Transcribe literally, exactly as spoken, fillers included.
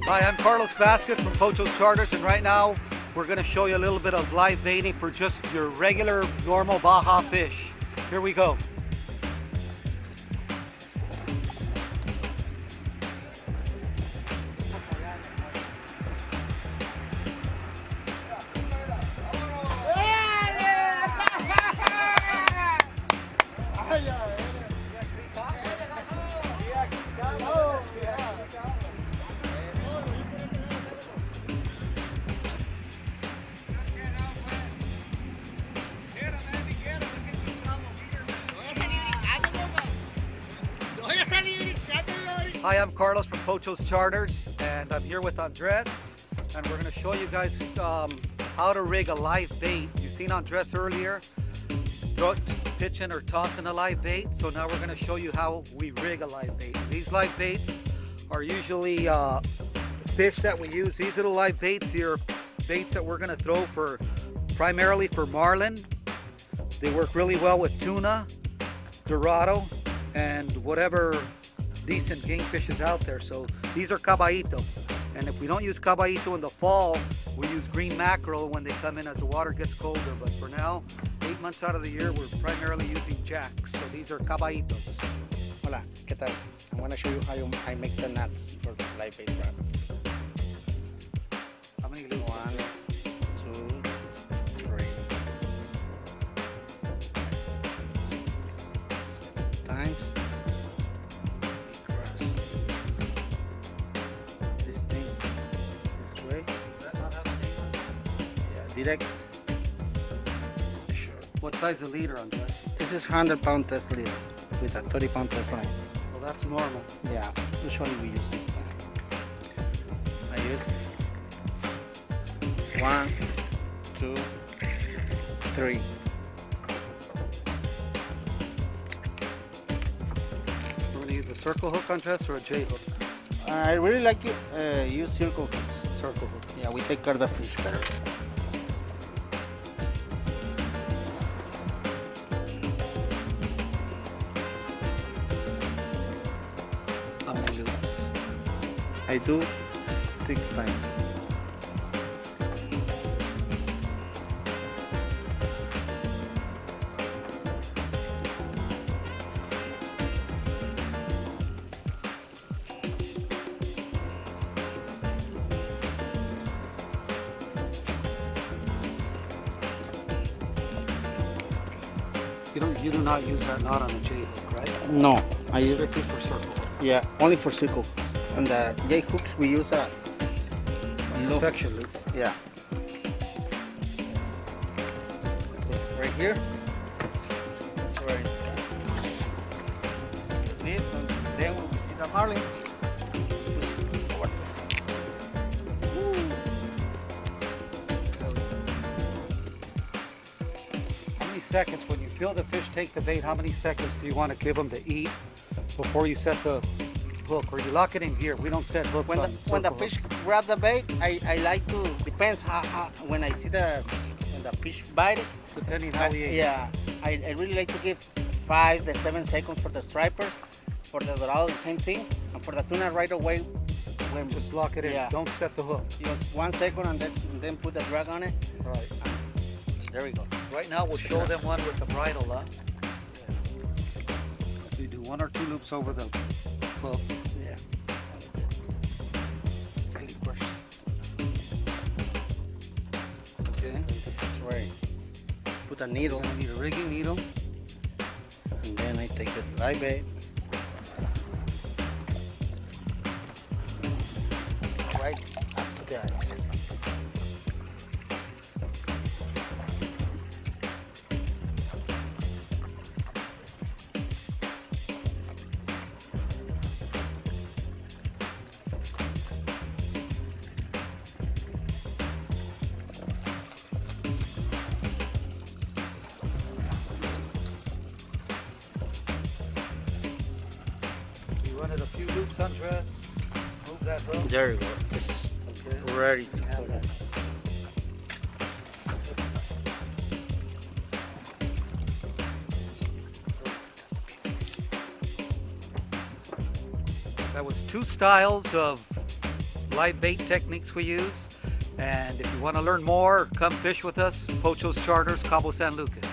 Hi, I'm Carlos Vazquez from Pocho's Charters, and right now we're going to show you a little bit of live baiting for just your regular, normal Baja fish. Here we go. Hi, I'm Carlos from Pocho's Charters, and I'm here with Andres, and we're going to show you guys um, how to rig a live bait. You've seen Andres earlier throw, pitching or tossing a live bait, so now we're going to show you how we rig a live bait. These live baits are usually uh, fish that we use. These are the live baits. These are baits that we're going to throw for primarily for marlin. They work really well with tuna, dorado, and whatever decent game fish is out there. So these are caballito, and if we don't use caballito in the fall, we use green mackerel when they come in as the water gets colder. But for now, eight months out of the year, we're primarily using jacks. So these are caballitos. Hola, ¿qué tal? I'm going to show you how you, I make the nuts for the live bait rabbits. How many loops? One, two, three. Times. This thing this way. Does that not have a name on it? Yeah, direct. Sure. What size is the leader, Andres? This is one hundred pound test leader with a thirty pound test line. So that's normal. Yeah, usually we use this one. I use one, two, three. We're going to use a circle hook, Andres, or a J hook? I really like it. Uh, use circle hooks. Circle hook. Yeah, we take care of the fish better. How many loops? I do six times. You don't. You do not use that knot on the J hook, right? No, I use Strictly for circle. yeah only for circle. And the J hooks we use a loop. Perfection loop. Yeah. Right here. It's right. This one. Then we see the marlin. How many seconds, when you feel the fish take the bait, how many seconds do you want to give them to eat before you set the hook? Or you lock it in gear? We don't set hooks When the, on when the circle fish hooks. grab the bait, I, I like to, depends how, how, when I see the, when the fish bite it, Depending how I, he ate. yeah, I, I really like to give five to seven seconds for the stripers, for the dorado the same thing, and for the tuna right away. When Just lock it in. Yeah. Don't set the hook. just one second and then, and then put the drag on it. Right. There we go. Right now we'll show them one with the bridle, huh? So you do one or two loops over the hook. Yeah. Okay. This is right. Put a needle, You're gonna need a rigging needle. and then I take the live bait. Right up to the eyes. You run it a few loops, Andres. Move that hook. There you go. It's Okay. ready to Yeah. put it. That was two styles of live bait techniques we use. And if you want to learn more, come fish with us. Pocho's Charters, Cabo San Lucas.